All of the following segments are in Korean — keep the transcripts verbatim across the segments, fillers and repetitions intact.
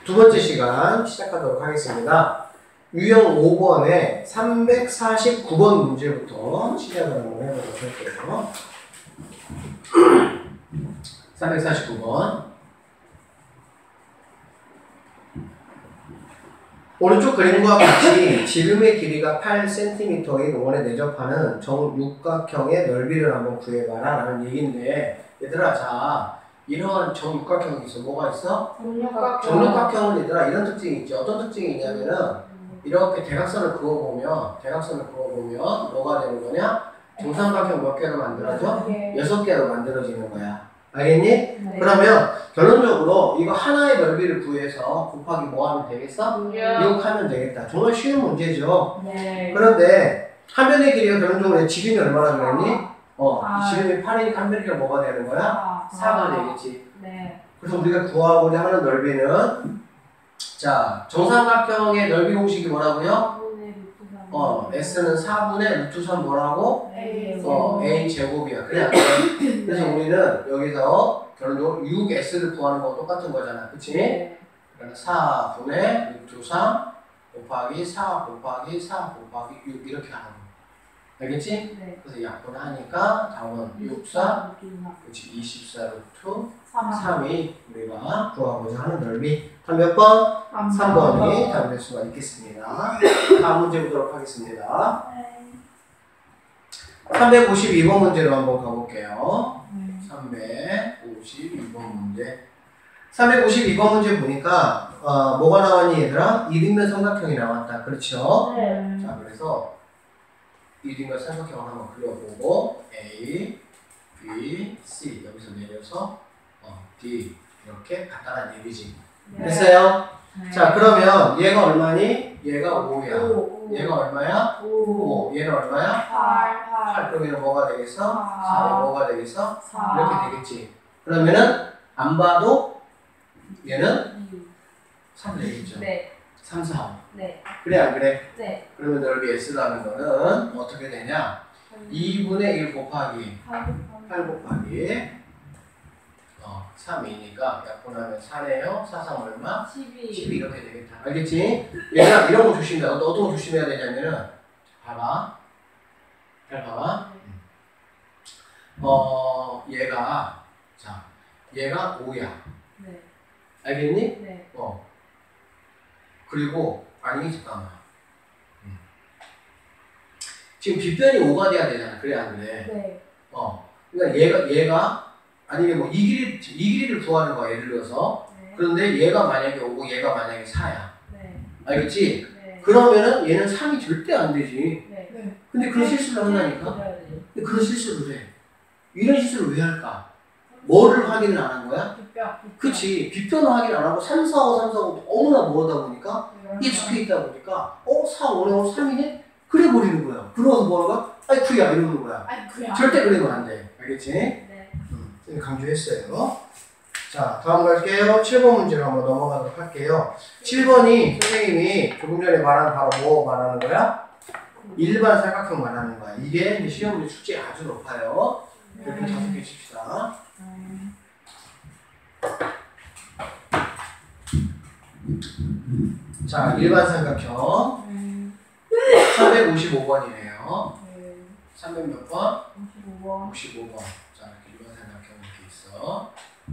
두 번째 시간 시작하도록 하겠습니다. 유형 오 번에 삼백사십구 번 문제부터 시작을 한번 해보도록 할게요. 삼백사십구 번. 오른쪽 그림과 같이 지름의 길이가 팔 센티미터인 원에 내접하는 정육각형의 넓이를 한번 구해봐라 라는 얘기인데, 얘들아, 자, 이런 정육각형이 있어. 뭐가 있어? 정육각형. 정육각형은 얘들아 이런 특징이 있죠. 어떤 특징이 있냐면은 이렇게 대각선을 그어보면 대각선을 그어보면 뭐가 되는 거냐? 정삼각형 몇 개로 만들어져? 여섯 개로 만들어지는 거야. 알겠니? 네. 그러면 결론적으로 이거 하나의 넓이를 구해서 곱하기 뭐 하면 되겠어? 육 하면 되겠다. 정말 쉬운 문제죠. 네. 그런데 한 변의 길이가 결론적으로 지름이 얼마나 그랬니? 어, 아. 지름이 팔이니까 한 변의 길이가 뭐가 되는 거야? 아. 사가 되겠지. 네. 그래서 우리가 구하고자 하는 넓이는, 자, 정삼각형의 넓이 공식이 뭐라고요? 어, S는 사분의 루트 삼 뭐라고? A. 어, A 제곱이야. 그래, 그래. 그래서 우리는 여기서 결론적으로 육 에스를 구하는 거 똑같은 거잖아. 그치? 네. 그러니까 사분의 루트 삼 곱하기 사 곱하기 사 곱하기 육 이렇게 하는 거. 알겠지? 네. 그래서 약분하니까 답은 육, 사, 그치, 이십사 루트 삼이 우리가 구하고자 하는 넓이. 다음 몇 번? 삼 번이 답될 수가 있겠습니다. 다음 문제 보도록 하겠습니다. 네. 삼백오십이 번 문제로 한번 가볼게요. 네. 삼백오십이 번 문제. 삼백오십이 번 문제 보니까 어, 뭐가 나왔니 얘들아? 이등변 삼각형이 나왔다. 그렇죠? 네. 자, 그래서 이등변 삼각형을 한번 그려보고 A, B, C 여기서 내려서 어, D 이렇게 간단한 얘기지. 네. 됐어요? 네. 자, 그러면 얘가 얼마니? 얘가 오야. 오. 얘가 얼마야? 오. 오. 얘는 얼마야? 팔. 팔. 그럼 얘는 뭐가 되겠어? 사. 사. 뭐가 되겠어? 사. 이렇게 되겠지. 그러면은 안 봐도 얘는 삼 되겠죠. 네. 삼, 사. 네. 그래 안 그래? 네. 그러면 넓이 S라는 거는 어떻게 되냐? 이분의 일 곱하기 팔 곱하기 어, 삼이니까 약분하면 사네요. 사, 삼 얼마? 십이. 십이 이렇게 되겠다. 알겠지? 얘들아 이런 거 조심해. 어떤 거 조심해야 되냐면은 봐봐. 잘 봐봐. 어 얘가 자 얘가 오야. 네. 알겠니? 네. 어. 그리고 아니 잠깐만. 음. 지금 빗변이 오가 돼야 되잖아. 그래 안 그래? 네. 어. 그러니까 얘가 얘가 아니면 뭐 이 길이 이 길이를 구하는 거야. 예를 들어서. 네. 그런데 얘가 만약에 오고 얘가 만약에 사야. 네. 알겠지? 네. 그러면은 얘는 삼이 절대 안 되지. 네. 네. 근데 그런 실수를 한다니까? 근데 그런 실수를 해. 이런 실수를 왜 할까? 뭐를 확인을 안 한 거야? 빗뼈. 그치. 빗변을 확인 안 하고 삼, 사, 오, 삼, 사, 오 너무나 뭐하다 보니까 익숙해 있다 보니까 어? 사, 오네, 오, 삼이네? 그래 버리는 거야. 그러고서 뭐하가? 아이쿠야 이러는 거야. 아이쿠야. 절대 그러면 안 돼. 알겠지? 네. 음, 강조했어요. 자, 다음 갈게요. 칠 번 문제로 한번 넘어가도록 할게요. 칠 번이 선생님이 조금 전에 말한 바로 뭐 말하는 거야? 일반 삼각형 말하는 거야. 이게 이제 시험 문제 출제 아주 높아요. 이렇게 다섯 개 칩시다. 음. 자, 일반 삼각형 음. 삼백오십오 번이네요. 네. 삼백 몇 번? 오십오 번. 오십오 번. 자, 이렇게 일반 삼각형 이렇게 있어.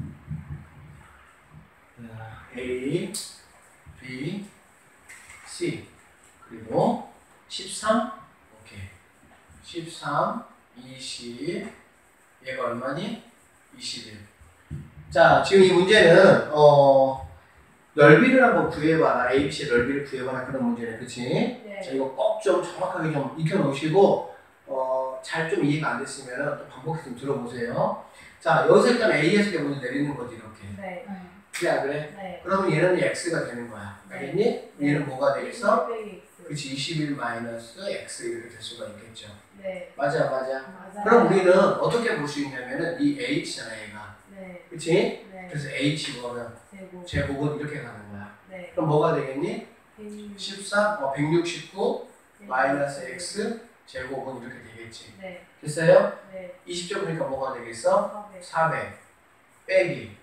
A, B, C 그리고 십삼 오케이 십삼, 이십 얘가 얼마니? 이십일. 자, 지금 이 문제는 어 넓이를 한번 구해봐라. A, B, C 넓이를 구해봐라 그런 문제네. 그치? 네. 자, 이거 꼭 좀 정확하게 좀 익혀놓으시고 어 잘 좀 이해가 안 됐으면 또 반복해서 좀 들어보세요. 자, 여기서 일단 A에서 먼저 내리는 거지 이렇게. 네. 그래 안 그래? 네. 그러면 얘는 X가 되는 거야. 알겠니? 네. 얘는 뭐가 되겠어? X. 그치, 이십일 마이너스 X 이렇게 될 수가 있겠죠. 네. 맞아, 맞아. 맞아요. 그럼 우리는 어떻게 볼 수 있냐면은 이 H잖아, 얘가. 네. 그치? 네. 그래서 H 거는 제곱. 제곱은 이렇게 가는 거야. 네. 그럼 뭐가 되겠니? 백육. 십삼, 어, 백육십구 마이너스 X 제곱은 이렇게 되겠지. 네. 됐어요? 네. 이십 점 보니까 뭐가 되겠어? 사백. 사백 빼기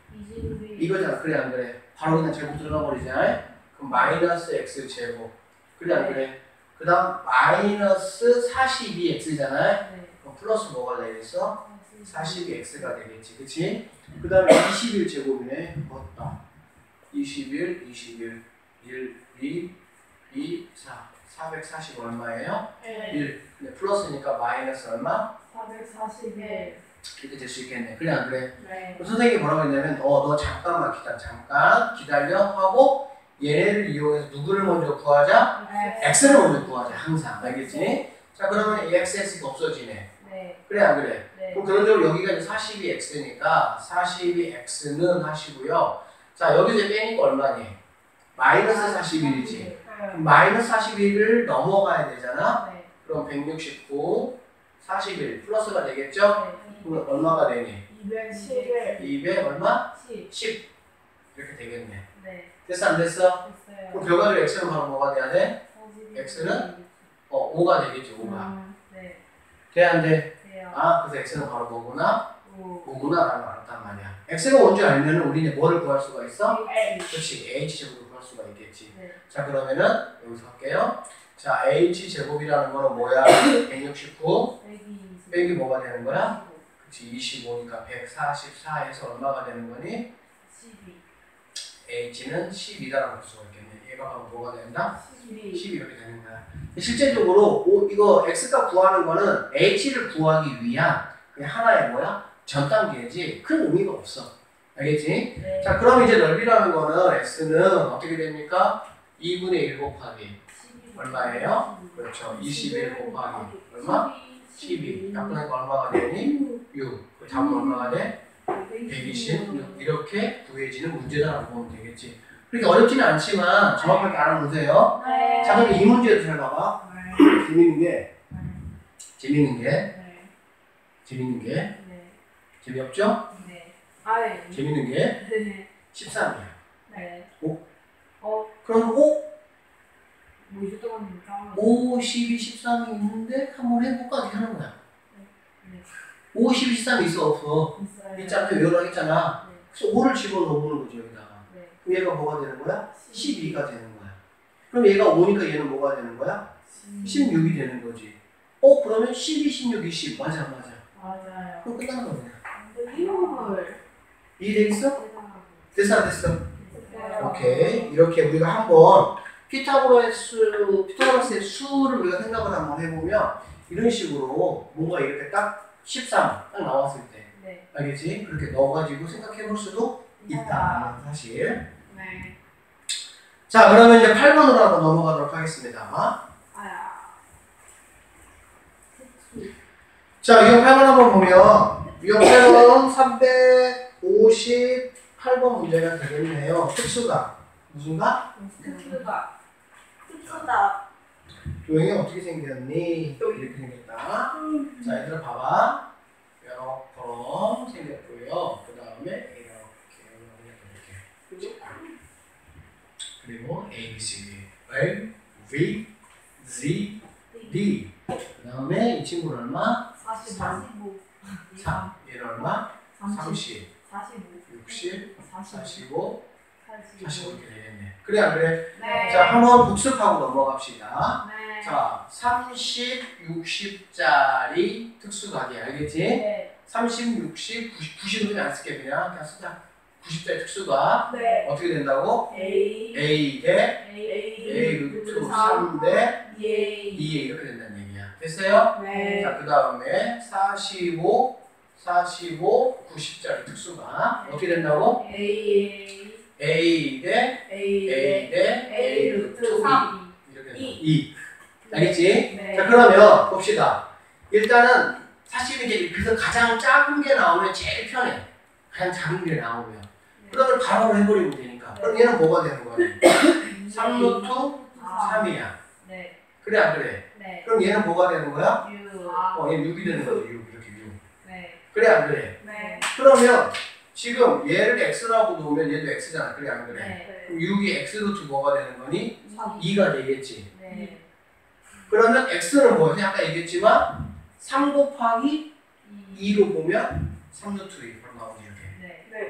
이십이. 이거잖아. 그래 안 그래? 바로 그냥 제곱 들어가 버리잖아. 그럼 마이너스 x 제곱. 그래 안 그래? 그 다음 마이너스 사십이 엑스잖아. 네. 그럼 플러스 뭐가 되겠어? 사십이 엑스가 되겠지. 그치? 그 다음에 이십일 제곱이네. 맞다. 이십일, 이십일, 일, 이, 이, 사. 사백사십 얼마예요? 네. 일. 근데 플러스니까 마이너스 얼마? 사백사십일. 이렇게 될 수 있겠네. 그래 안 그래? 네. 그럼 선생님이 뭐라고 했냐면 어 너 잠깐만 기다려. 잠깐 기다려 하고 얘네를 이용해서 누구를 먼저 구하자? x를 먼저 구하자. 항상. 알겠지? 자 그러면 이 xx가 없어지네. 네. 그래 안 그래? 네. 그럼 그런 적으로 여기가 이제 사십이 엑스니까 사십이 엑스는 하시고요. 자 여기서 빼니까 얼마니? 마이너스 사십일이지. 그럼 마이너스 사십일을 넘어가야 되잖아. 네. 그럼 백육십구, 사십일 플러스가 되겠죠? 네. 그럼 얼마가 되니? 이백십일. 이백 얼마? 십. 십 이렇게 되겠네. 네. 됐어 안 됐어? 됐어요. 그럼 결과적으로 x는 바로 뭐가 돼야 돼? 사십일. x는? 어 오가 되겠지. 오가. 음, 네. 돼 안 돼? 돼요. 아 그래서 x는 바로 뭐구나? 오. 오구나 라는 걸 알았단 말이야. x가 뭔지 알면은 우리는 뭐를 구할 수가 있어? H. 그렇지. h제곱을 구할 수가 있겠지. 네. 자 그러면은 여기서 할게요. 자 h제곱이라는 거는 뭐야? 백육십구 백이십. 빼기 뭐가 되는 거야? 그렇지. 이십오니까 백사십사에서 얼마가 되는 거니? 십이. h는 십이다라고 볼 수가 있겠네. 얘가 바로 뭐가 된다? 십이. 십이 이렇게 되는 거야. 실제적으로 오, 이거 x값 구하는 거는 h를 구하기 위한 그냥 하나의 뭐야? 전 단계지 큰 의미가 없어. 알겠지? 네. 자 그럼 이제 넓이라는 거는 x는 어떻게 됩니까? 이분의 일 곱하기 얼마예요? 그렇죠. 이십일 곱하기 얼마? 십이. 딱 보니까 얼마가 되니? 육. 그 답은 얼마가 돼? 백이십육. 이렇게 구해지는 문제다라고 보면 되겠지. 그렇게 어렵지는 않지만 정확하게 알아보세요. 네. 자 그럼 이 문제도 잘 봐봐. 네. 재밌는 게 재밌는 게 네. 재밌는 게 네. 재미없죠? 네. 아예. 재밌는 게 네. 십삼이야. 네. 오? 어, 그럼 오? 뭐 이랬던 겁니까? 오, 십이, 십삼이 있는데 한번 해볼까? 이렇게 하는 거야. 네. 오, 십이, 십삼이 있어 없어? 있어요. 있잖아. 외우라고 했잖아. 네. 그래서 오를 집어넣어보는 거죠 여기다가. 네. 그럼 얘가 뭐가 되는 거야? 십이가 되는 거야. 그럼 얘가 오니까 얘는 뭐가 되는 거야? 십육이 되는 거지. 어 그러면 십이, 십육, 이십. 맞아 맞아. 맞아요. 그럼 끝나는 거네. 이름을 이해되겠어? 됐어 안 됐어? 네. 오케이. 이렇게 우리가 한번 피타고라스, 피타고라스의 수를 우리가 생각을 한번 해보면 이런 식으로 뭔가 이렇게 딱 십삼 딱 나왔을 때 네. 알겠지? 그렇게 넣어가지고 생각해볼 수도 있다는 사실. 네. 자 그러면 이제 팔 번으로 한번 넘어가도록 하겠습니다. 아야. 자 유형 팔 번 한번 보면 유형 팔 번 삼백오십팔 번 문제가 되겠네요. 특수가 무슨가? 특수다. 특수다. 조형이 어떻게 생겼니? 이렇게 생겼다. 자 얘들아 봐봐. 이렇게 생겼고요. 그 다음에 이렇게 이렇게 그리고 A, B, C, D, L, V, Z, D. 그 다음에 이 친구는 얼마? 사십오. 삼. 얘는 얼마? 삼십, 사십오. 육십, 사십오. 사십오, 사십오. 사십오 이렇게 되겠네. 그래 안 그래? 네. 자 한번 복습하고 넘어갑시다. 네. 자 삼십, 육십짜리 특수각이 알겠지? 네. 삼십, 육십, 구십, 구십은 안 쓸게 그냥 그냥 쓰자. 구십짜리 특수각 네. 어떻게 된다고? A. A 대 A. A 루트 삼 대 A. 이 이렇게 된다는 얘기야. 됐어요? 네. 자 그 다음에 사십오, 사십오, 구십짜리 특수각 어떻게 된다고? A. A 대 A. A 대 A 루트 삼. 이렇게 이. 된다. 이. 알겠지? 네. 자 그러면 봅시다. 일단은 사실 이제 그래서 가장 작은 게 나오면 제일 편해. 가장 작은 게 나오면. 그러면 바로 해버리면 되니까. 그럼 얘는 뭐가 되는 거야? 삼 루트 삼이야. 네. 그래 안 그래? 네. 그럼 얘는 뭐가 되는 거야? U. 어 얘는 육이 되는 거지. 육 이렇게 육. 네. 그래 안 그래? 네. 그러면 지금 얘를 x라고 놓으면 얘도 x잖아. 그래 안 그래? 네. 그럼 육이 x 루트 뭐가 되는 거니? 이가 되겠지. 네. 그러면 x는 뭐지? 아까 얘기했지만 삼 곱하기 이로 보면 삼 루트 이 바로 나오지 이렇게. 네. 네.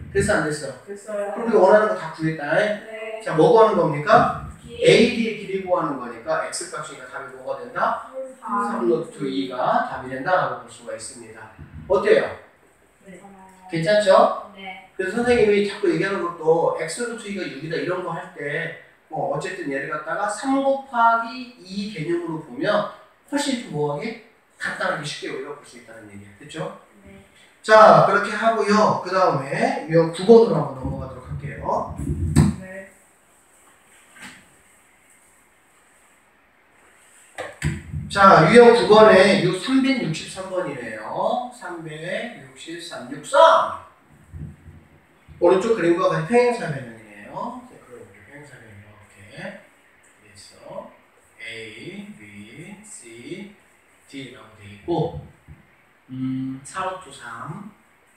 됐어 안 됐어? 됐어요. 그럼 우리 원하는 거 다 구했다. 네. 자, 뭐 구하는 겁니까? 기- 에이디의 길이 구하는 거니까 x 값이니까 답이 뭐가 된다? 삼 루트 이가 답이 된다라고 볼 수가 있습니다. 어때요? 네. 괜찮죠? 네. 그래서 선생님이 자꾸 얘기하는 것도 x 루트 이가 육이다 이런 거 할 때 뭐 어쨌든 얘를 갖다가 삼 곱하기 이 개념으로 보면 훨씬 좀 뭐하게 간단하게 쉽게 외워볼 수 있다는 얘기야. 됐죠? 네. 자, 그렇게 하고요. 그 다음에 유형 구 번으로 한번 넘어가도록 할게요. 네. 자, 유형 구 번에 유 삼백육십삼 번이네요. 삼백육십삼, 육삼. 오른쪽 그림과 같이 평행사변형이네요. 자, 그럼 이렇게 평행사변형 이렇게 그래서 A, B, C, D라고 되어 있고, 음, 사 루트 삼.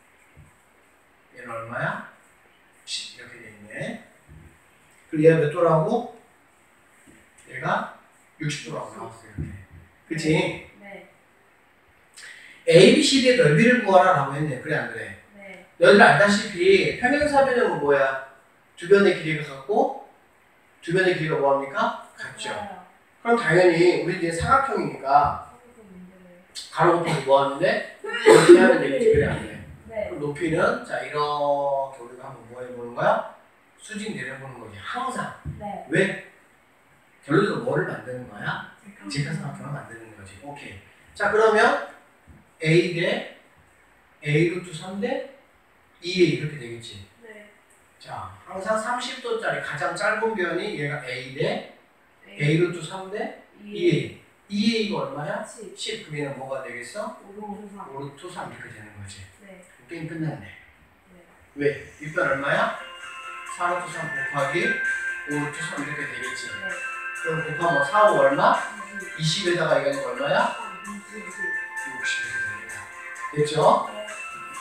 얘는 얼마야? 십 이렇게 돼 있네. 그리고 얘가 몇 도라고? 얘가 육십 도라고 나왔어요. 이렇게. 그치? 네. A, B, C D의 넓이를 구하라 라고 했네. 그래 안 그래? 네. 너희들 알다시피 평행사변형은 뭐야? 두 변의 길이가 같고 두 변의 길이가 뭐합니까? 같죠. 그럼 당연히 우리 이제 사각형이니까 가로 곱하기 뭐하는데? 이렇게 하면 되겠지. 그래 안 그래? 네. 그럼 높이는 자 이렇게 우리가 한번 뭐 해보는 거야? 수직 내려보는 거지. 항상. 네. 왜? 결론적으로 뭐를 만드는 거야? 직사각형을 만드는 거지. 오케이. 자 그러면 A 대 A 루트 삼 대 이 에이 이렇게 되겠지. 네. 자 항상 삼십 도짜리 가장 짧은 변이 얘가 A 대 A 루트 삼 대 이 에이. 이 에이가 얼마야? 십. 십. 그럼 얘는 뭐가 되겠어? 오른쪽 오 루트 삼 이렇게 되는 거지. 네. 게임 끝났네. 네. 왜? 윗변 얼마야? 사 루트 삼 곱하기 오 루트 삼 이렇게 되겠지. 네. 그럼 곱하면 사, 오 얼마? 이십. 이십에다가 이거는 얼마야? 이십. 육십 이렇게 됩니다. 됐죠? 네.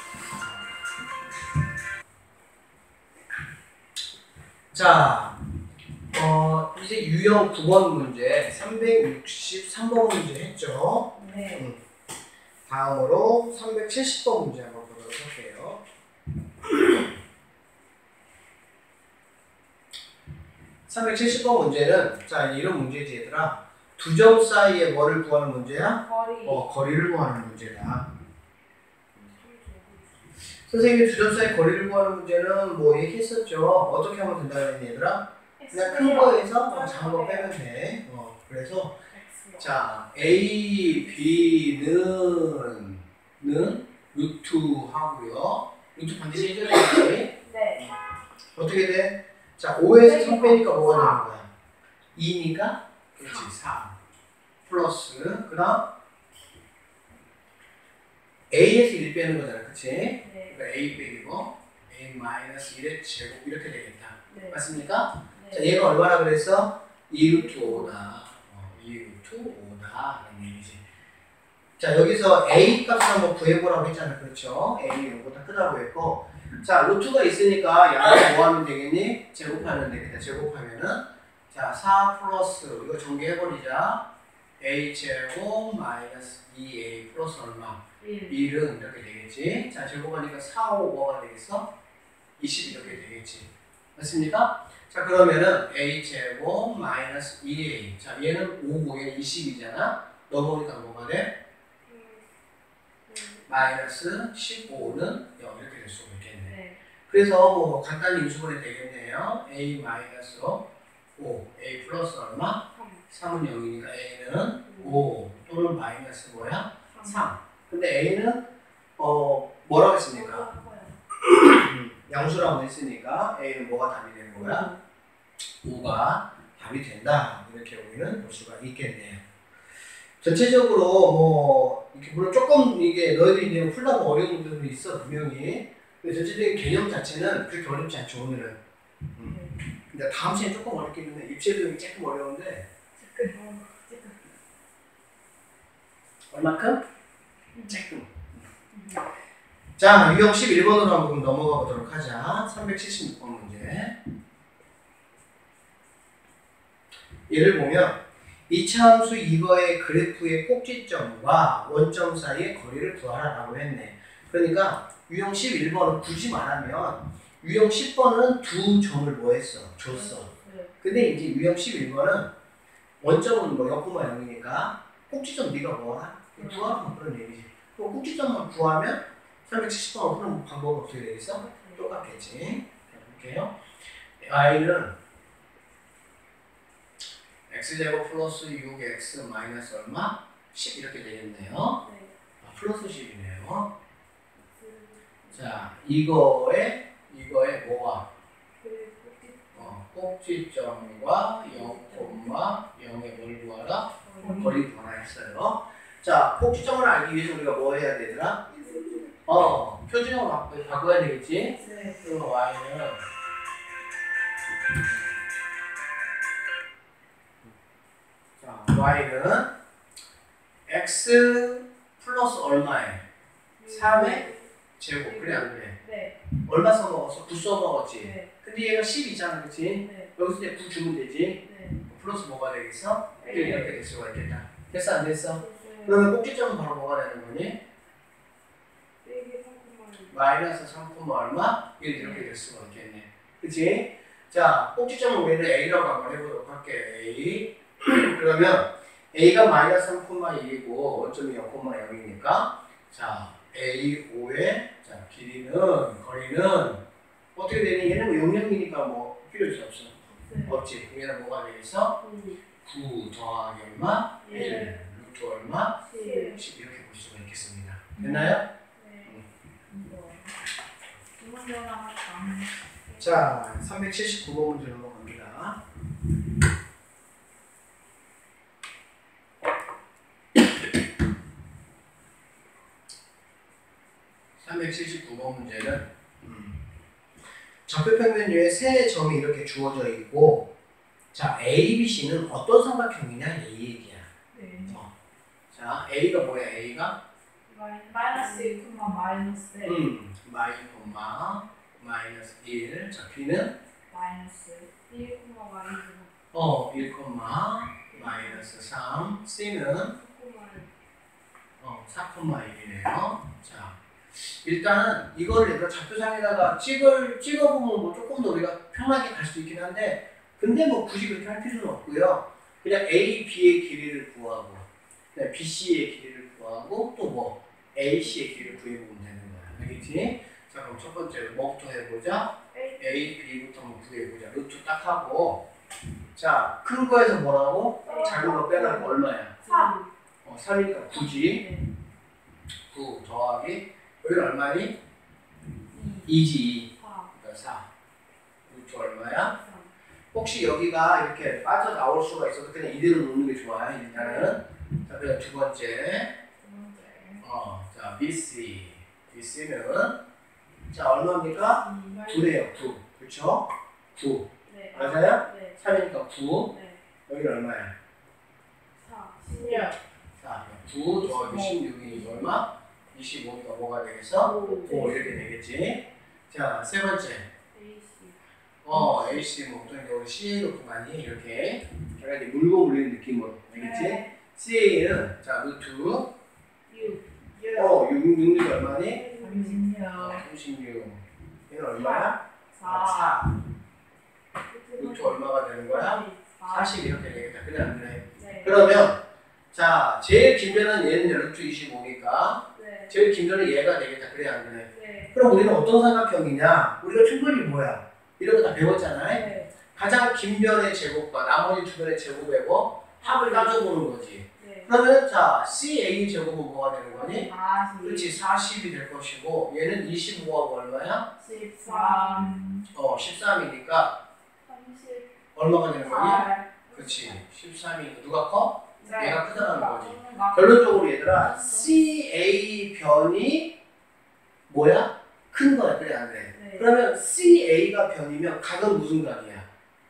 자, 어, 이제 유형 구 번 문제, 삼백육십삼 번 문제 했죠? 네. 음. 다음으로 삼백칠십 번 문제 한번 보도록 할게요. 삼백칠십 번 문제는, 자, 이런 문제지, 얘들아. 두 점 사이에 뭐를 구하는 문제야? 거리. 어, 거리를 구하는 문제다. 선생님이 두 점 사이 거리를 구하는 문제는 뭐 얘기했었죠. 어떻게 하면 된다는 얘들아? 그냥 큰 거에서 작은 거 빼면 돼. 어, 그래서 자 A, B는 는 루트 하고요. 루트 반드시 해줘야 되지. 네. 어떻게 돼? 자 오에서 삼 빼니까 뭐가 되는 거야? 이니까 그렇지 사 플러스 그 다음 A에서 일 빼는 거잖아. 그치? 네. 그러니까 A 빼기고 A 마이너스 일의 제곱 이렇게 되겠다. 네. 맞습니까? 네. 자, 얘가 얼마나 그랬어? 이 루트 오다. 어, 이 루트 오다. 라는 얘기지. 자, 여기서 A 값을 한번 구해보라고 했잖아. 그렇죠? A는 이거보다 크다고 했고. 자, 루트가 있으니까 양을 뭐 하면 되겠니? 제곱하면 되겠다. 제곱하면은. 자, 사 플러스, 이거 전개해버리자. A 제곱 마이너스 이 에이 플러스 얼마? 일. 일은 이렇게 되겠지. 자, 제곱하니까 사, 오, 뭐가 되겠어? 이십 이렇게 되겠지. 맞습니까? 자, 그러면은 A 제곱 마이너스 이 에이. 자, 얘는 오고 얘는 이십이잖아. 넘어오니까 뭐가 돼? 마이너스 십오는 영 이렇게 될 수가 있겠네. 네. 그래서 뭐 간단히 인수분해 되겠네요. A 마이너스 오, A 플러스 얼마? 삼은 영이니까 A는 오 또는 마이너스 뭐야? 삼. 근데 A는 어 뭐라고 했습니까? 양수라고 했으니까 A는 뭐가 답이 되는 거야? 오가 답이 된다. 이렇게 우리는 볼 수가 있겠네요. 전체적으로 뭐 이렇게 물론 조금 이게 너희들이 이제 풀다가 어려운 부분도 있어 분명히. 근데 전체적인 개념 자체는 그렇게 어렵지 않죠 오늘은. 음. 근데 다음 시간에 조금 어렵긴 해. 입체도형이 조금 어려운데. 얼마큼? 조금. 자, 유형 십일 번으로 한번 넘어가 보도록 하자. 삼백칠십육 번 문제. 예를 보면 이차함수 이거의 그래프의 꼭지점과 원점 사이의 거리를 구하라라고 했네. 그러니까 유형 십일 번은 굳이 말하면 유형 십 번은 두 점을 뭐 했어? 줬어. 네. 근데 이제 유형 십일 번은 원점은 뭐 영코마 영이니까 꼭지점 네가 뭐하라? 구하라 그런 얘기지. 그럼 꼭지점만 구하면 삼백칠십 번 푸는 방법은 어떻게 되겠어? 똑같겠지. 자, 볼게요. y는 x제곱 플러스 육 x 마이너스 얼마? 십 이렇게 되겠네요. 네. 아, 플러스 십이네요. 자, 이거에 이거에 뭐가? 어, 꼭지점과 영, 영의 뭘 구하라? 거리 구하라 했어요. 자, 꼭지점을 알기 위해서 우리가 뭐 해야 되더라? 어, 표준형을 바, 바꿔야 되겠지? 네. 그럼 y는 자, y는 x 플러스 얼마에? 삼의 제곱. 그래 안 그래? 네. 얼마 써먹었어? 구 써먹었지? 네. 근데 얘가 십이잖아, 그치? 네. 여기서 이제 구 주면 되지? 네. 플러스 뭐가 되겠어? 네. 이렇게 될 수가 있겠다. 됐어, 안 됐어? 네. 그러면 꼭지점은 바로 뭐가 되는 거니? 마이너스 삼, 얼마? 일 이렇게 될 수가 있겠네. 그치? 자, 꼭지점은 우리는 A라고 한번 해보도록 할게. A. 그러면 A가 마이너스 삼, 일이고 원점이 영, 영이니까 자, 에이 오의 자, 길이는, 거리는 어떻게 되니? 얘는 뭐 영영이니까 뭐 필요 없어. 네. 없지. 얘는 뭐가 되겠어? 구 더하기 얼마? 일. 루트 얼마? 십 이렇게 볼 수가 있겠습니다. 됐나요? 자, 삼백칠십구 번 문제 넘어갑니다. 삼백칠십구 번 문제는 음, 좌표평면유에 세 점이 이렇게 주어져 있고 자, A, B, C는 어떤 삼각형이냐 이 얘기야. 네. 어. 자, A가 뭐야? A가? 마이너스 일, 마이너스 음, 마이, 콤마, 마이너스 일. 자, B는? 마이너스 일, 마이너스 어, 일, 마이너스 삼. C는? 어, 사, 일이네요. 자, 일단은 이걸 내가 좌표상에다가 찍을, 찍어보면 뭐 조금 더 우리가 편하게 갈 수 있긴 한데 근데 뭐 굳이 그렇게 할 필요는 없고요. 그냥 A, B의 길이를 구하고 그다음에 B, C의 길이를 구하고 또 뭐 A, C의 길이를 구해보면 되는 거야. 알겠지? 자, 그럼 첫 번째로 뭐부터 해보자? A, B부터 한번 구해보자. 루트 딱 하고 자, 큰 거에서 뭐라고? 작은 거 빼놓고 얼마야? 삼. 어, 삼이니까 구지. 네. 구 더하기 여기는 얼마니? 이지 이. 사. 그러니까 사. 루트 얼마야? 혹시 여기가 이렇게 빠져나올 수가 있어서 그냥 이대로 놓는 게 좋아요. 일단은. 자, 그럼 두 번째. 어, 자, 비씨. 비씨는 자, 얼마입니까? 구래요. 구. 그렇죠? 구. 네. 맞아요? 네. 삼이니까 구. 네. 여기는 얼마야? 사. 십육. 자, 구 더하기 십육이 얼마? 이십오니까 뭐가 되겠어? 오. 오, 이렇게 되겠지. 자, 세 번째. 에이씨. 어, 에이씨 뭐 보통 이제 우리 씨에이로 많이 이렇게 약간 이제 물고 물리는 느낌으로 알겠지? 네. 씨에이는 자, 루트 육. 어, 육, 육이 얼마니? 삼십육. 어, 삼십육. 얘는 얼마야? 사. 사. 루트 얼마가 되는 거야? 사. 사십 이렇게 되겠다. 그래 안 그래? 네. 그러면 자, 제일 길면은 얘는 루트 이십오니까 네. 제일 길면은 얘가 되겠다. 그래 안 그래? 네. 그럼 우리는 어떤 삼각형이냐? 우리가 충분히 뭐야? 이런 거 다 배웠잖아요. 네. 가장 긴 변의 제곱과 나머지 두 변의 제곱하고 합을 따져보는 거지. 네. 그러면 자, 씨에이 제곱은 뭐가 되는 거니? 사십. 그렇지, 사십이 될 것이고 얘는 이십오하고 얼마야? 십삼. 어, 십삼이니까 삼십. 얼마가 되는 거니? 팔. 그렇지, 십삼이니까 누가 커? 네. 얘가 크다는 거지. 아, 결론적으로 얘들아, 씨에이 변이 뭐야? 큰 거야, 그래 안 그래? 네. 그러면 씨에이가 변이면 각은 무슨 각이야?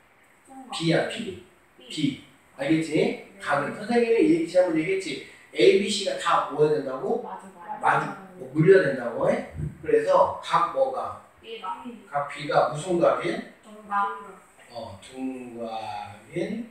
B야, B. B. 알겠지? 네. 각은 선생님이 얘기 지난번 얘기했지. A, B, C가 다 모여야 된다고? 맞아, 맞아. 마주, 뭐 물려야 된다고 해? 그래서 각 뭐가? B가. 각 B가 무슨 각인? 정답. 어, 둥각인,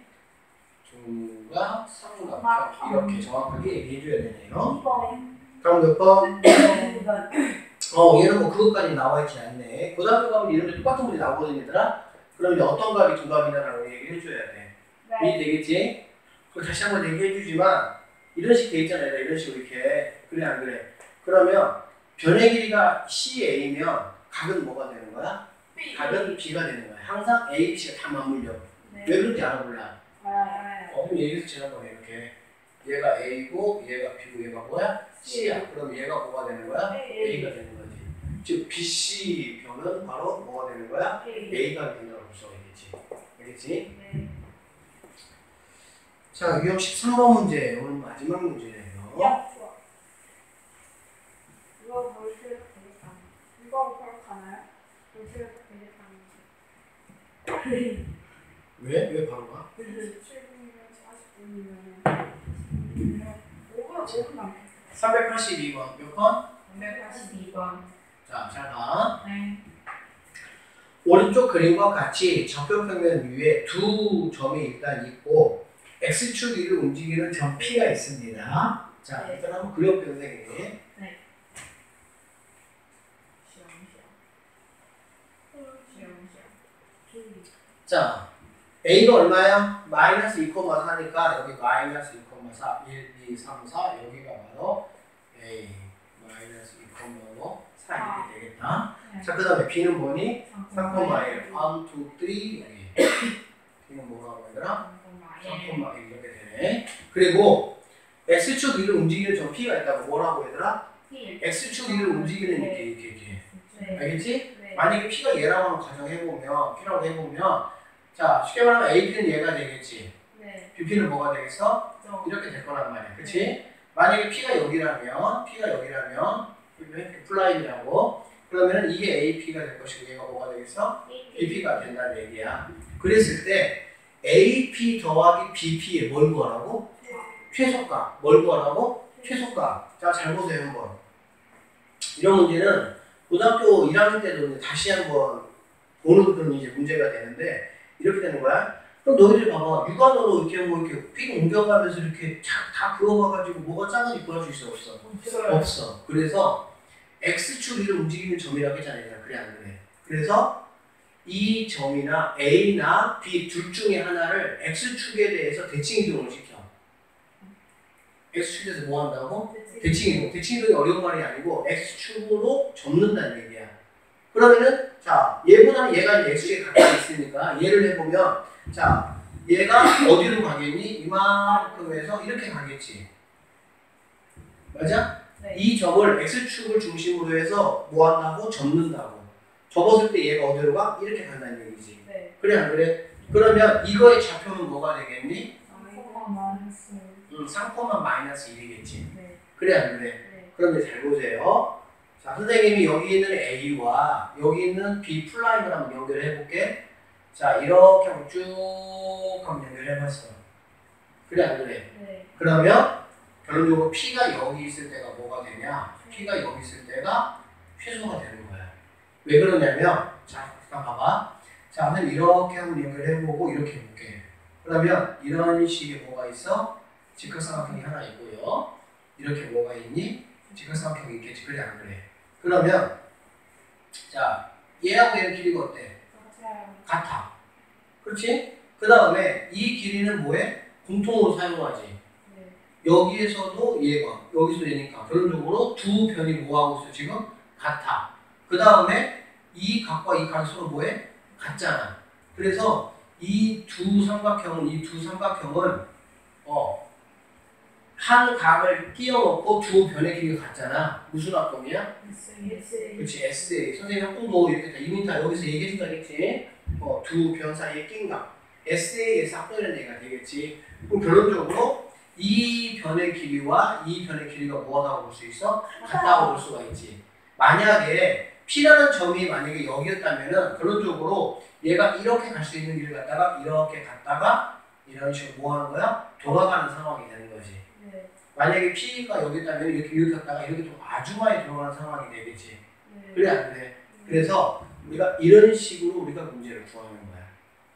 둥각, 삼각형. 이렇게 정확하게 얘기해줘야 되네요. 번. 그럼 몇 번? 번. 어, 얘는 뭐 그것까지 나와 있지 않네. 고등학교 가면 이런 게 똑같은 문제 나오거든, 얘들아. 그럼 이제 어떤 값이 두 값이냐라고 얘기를 해줘야 돼. 네. 이해되겠지? 그럼 다시 한번 얘기해주지만, 이런 식 돼 있잖아, 얘들아. 이런 식으로 이렇게. 그래, 안 그래? 그러면, 변의 길이가 씨에이면, 각은 뭐가 되는 거야? 각은 B가 되는 거야. 항상 A, B가 다 맞물려. 네. 왜 그런지 알아볼라? 알아요. 어, 그럼 얘기해서 지난번에 이렇게. 얘가 A고, 얘가 B고, 얘가 뭐야? C야. 그럼 얘가 뭐가 되는 거야? A가 되는 거지. 즉, 비씨 변은 바로 뭐가 되는 거야? A가 된다고 볼 수가 있겠지. 알겠지? 네. 자, 유형 십삼 번 문제. 오늘 마지막 문제예요. 야, 좋아. 이거 벌써 되겠다. 이거 바로 가나요? 벌써 되겠다. 왜? 왜 바로 가? 이십칠 분이면 사십 분이면 오 분, 오 분 남았어. 삼백팔십이 번. 몇 번? 삼백팔십이 번. 자, 잘 봐. 네. 오른쪽 그림과 같이 좌표평면 위에 두 점이 일단 있고 X축 위를 움직이는 점 P가 있습니다. 자, 네. 일단 한번 그려볼게요, 선생님. 네. 시험, 시험. 시험, 시험. 자, A가 얼마야? 마이너스 이, 사니까 여기 마이너스 이, 사, 일, 이, 삼, 사 여기가 바로 A 마이너스 이, 사 이렇게 되겠다. 네. 자, 그 다음에 B는 뭐니? 삼, 일, 일, 이, 삼, 여기 B는 뭐라고 하더라? 삼, 일 이렇게 되네. 그리고 X축 위를 움직이는 점 P가 있다고 뭐라고 하더라? X축 위를 움직이는 이렇게 이렇게 이렇게 네. 알겠지? 네. 만약에 P가 얘라고 한번 가정해보면 P라고 해보면 자, 쉽게 말하면 에이피는 얘가 되겠지. 네. 비피는 뭐가 되겠어? 좀. 이렇게 될 거란 말이야. 그치? 만약에 P가 여기라면, P가 여기라면, 이렇게 플라인이라고, 그러면 이게 에이피가 될 것이고, 얘가 뭐가 되겠어? 비피가 된다는 얘기야. 그랬을 때, 에이피 더하기 비피에 뭘 구하라고? 최소값. 뭘 구하라고? 최소값. 자, 잘 보세요, 한번. 이런 문제는 고등학교 일 학년 때도 다시 한번 보는 그런 이제 문제가 되는데, 이렇게 되는 거야. 그럼 너희들 봐봐. 육안으로 이렇게 뭐 이렇게 픽 옮겨가면서 이렇게 다, 다 그어봐가지고 뭐가 작은지 구할 수 있어? 없어? 없어요. 없어. 그래서 X축 위를 움직이는 점이라고 했잖아요. 그래 안 그래? 그래서 이 점이나 A나 B 둘 중에 하나를 X축에 대해서 대칭 이동을 시켜. X축에서 뭐 한다고? 대칭 이동. 대칭 이동이 어려운 말이 아니고 X축으로 접는다는 얘기야. 그러면은 자 얘보다는 얘가 이제 X축에 가까이 있으니까 얘를 해보면 자 얘가 어디로 가겠니? 이만큼 해서 이렇게 가겠지. 맞아? 네. 이 점을 X축을 중심으로 해서 뭐 한다고? 접는다고. 접었을 때 얘가 어디로 가? 이렇게 간다는 얘기지. 네. 그래 안 그래? 그러면 이거의 좌표는 뭐가 되겠니? 마이너스. 음, 삼, 마이너스 일이겠지. 네. 그래 안 그래? 네. 그럼 이제 잘 보세요. 자, 선생님이 여기 있는 A와 여기 있는 B 플라임을 한번 연결해 볼게. 자, 이렇게 한번 쭉 한번 연결해 봤어. 그래 안 그래? 네. 그러면 결론적으로 P가 여기 있을 때가 뭐가 되냐? P가 여기 있을 때가 최소가 되는 거야. 왜 그러냐면 자, 잠깐 봐봐. 자, 선생님 이렇게 한번 연결해 보고 이렇게 볼게. 그러면 이런 식의 뭐가 있어? 직각삼각형이 하나 있고요. 이렇게 뭐가 있니? 직각삼각형이 있겠지. 그래 안 그래? 그러면 자 얘하고 얘의 길이가 어때? 같아요. 같아. 그렇지? 그 다음에 이 길이는 뭐해? 공통으로 사용하지. 네. 여기에서도 얘가 여기서 얘니까 결론적으로 두 변이 뭐하고 있어 지금? 같아. 그 다음에 이 각과 이 각이 서로 뭐해? 같잖아. 그래서 이 두 삼각형은 이 두 삼각형은 어 한 각을 끼워놓고 두 변의 길이가 같잖아. 무슨 합동이야? S. 그렇지. 에스에이. 선생님 학동도 이렇게 다 이미 다 여기서 얘기해준다겠지. 어, 두 변 사이에 낀 각. 에스에이에서 합동이라는 얘기가 되겠지. 그럼 결론적으로 이 변의 길이와 이 변의 길이가 뭐하다고 볼 수 있어? 같다고 볼 수가 있지. 만약에 P라는 점이 만약에 여기였다면은 결론적으로 얘가 이렇게 갈 수 있는 길을 갖다가 이렇게 갔다가 이런 식으로 뭐 하는 거야? 돌아가는 상황이 되는 거지. 네. 만약에 P가 여기 있다면 이렇게 이렇게 갔다가 이렇게 좀 아주 많이 들어가는 상황이 되겠지. 네. 그래 안 그래? 그래서 우리가 이런 식으로 우리가 문제를 구하는 거야.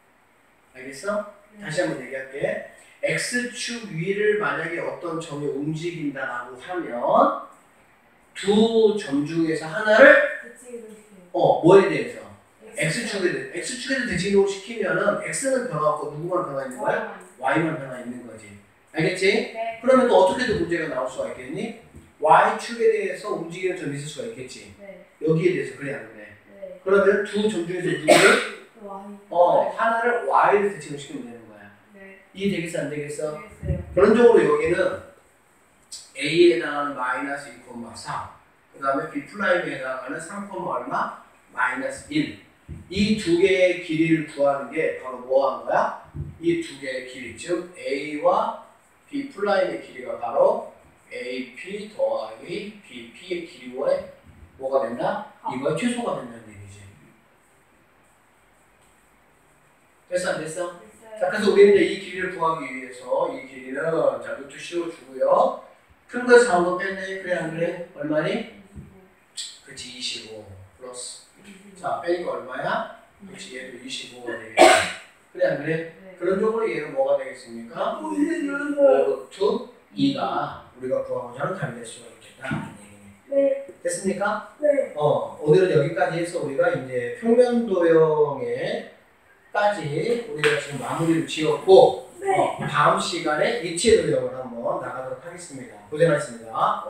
알겠어? 네. 다시 한번 얘기할게. X축 위를 만약에 어떤 점이 움직인다라고 하면 두 점 중에서 하나를 대칭이 좀 어 뭐에 대해서 x축에 대해 x축에 대해 대칭을 시키면은 x는 변화 없고 누구만 변화 있는 거야? y만 변화 있는 거지. 알겠지? 네. 그러면 또 어떻게든 문제가 나올 수가 있겠니? y축에 대해서 움직이는 점이 있을 수가 있겠지. 네. 여기에 대해서 그래 안 그래? 네. 그러면 두 점 중에서 누구를? Y. 어 하나를 y를 대칭을 시키면 되는 거야. 네. 이해되겠어 안 되겠어? 알겠어요. 결론적으로 여기는 a에 해당하는 마이너스 이, 사 그 다음에 b 프라임에 해당하는 삼, 얼마? 마이너스 일. 이 두 개의 길이를 구하는 게 바로 뭐 한 거야? 이 두 개의 길이, 즉 a와 b 프라임의 길이가 바로 에이피 더하기 비피의 길이와의 뭐가 된다? 이거의 최소가 된다는 얘기지. 됐어 안 됐어? 자, 그래서 우리는 이제 이 길이를 구하기 위해서 이 길이는 자 루트 십오 주고요. 큰 거 작은 거 뺐네. 그래 안 그래? 얼마니? 그치 이십오 플러스 자 빼니까 얼마야? 그치 얘도 이십오가 되겠다. 그래 안 그래? 네. 그런 쪽으로 얘는 뭐가 되겠습니까? 오 루트 이가 우리가 구하고자 하는 답이 될 수가 있겠다. 네. 됐습니까? 네. 어 오늘은 여기까지 해서 우리가 이제 평면 도형에 까지 우리가 지금 마무리를 지었고 네. 어, 다음 시간에 이치의 도형을 한번 나가도록 하겠습니다. 고생하셨습니다.